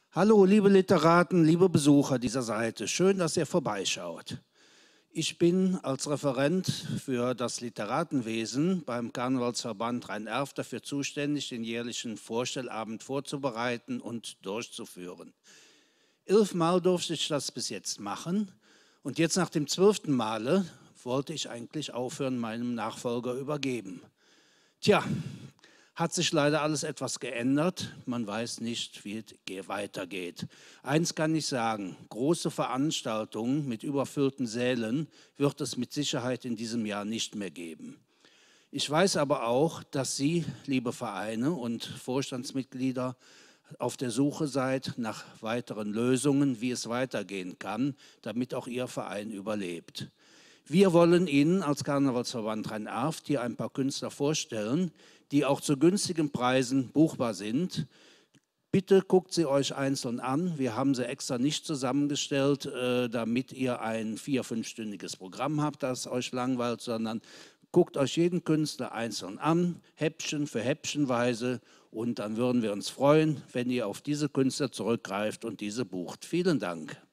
Hallo, liebe Literaten, liebe Besucher dieser Seite. Schön, dass ihr vorbeischaut. Ich bin als Referent für das Literatenwesen beim Karnevalsverband Rhein-Erft dafür zuständig, den jährlichen Vorstellabend vorzubereiten und durchzuführen. 11 Mal durfte ich das bis jetzt machen und jetzt nach dem 12. Male wollte ich eigentlich aufhören, meinem Nachfolger übergeben. Tja, hat sich leider alles etwas geändert. Man weiß nicht, wie es weitergeht. Eins kann ich sagen, große Veranstaltungen mit überfüllten Sälen wird es mit Sicherheit in diesem Jahr nicht mehr geben. Ich weiß aber auch, dass Sie, liebe Vereine und Vorstandsmitglieder, auf der Suche seid nach weiteren Lösungen, wie es weitergehen kann, damit auch Ihr Verein überlebt. Wir wollen Ihnen als Karnevalsverband Rhein-Erft hier ein paar Künstler vorstellen, die auch zu günstigen Preisen buchbar sind. Bitte guckt sie euch einzeln an. Wir haben sie extra nicht zusammengestellt, damit ihr ein 4-, 5-stündiges Programm habt, das euch langweilt, sondern guckt euch jeden Künstler einzeln an, Häppchen für Häppchenweise, und dann würden wir uns freuen, wenn ihr auf diese Künstler zurückgreift und diese bucht. Vielen Dank.